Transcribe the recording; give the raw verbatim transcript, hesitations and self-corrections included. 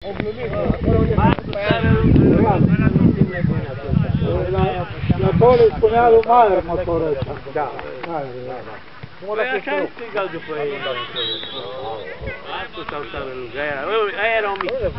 La Poli spunea lui Maier motorul ăsta. Da, da, da. Păi așa ai strigat după ei. Asta sau s-a rând, aia erau mici.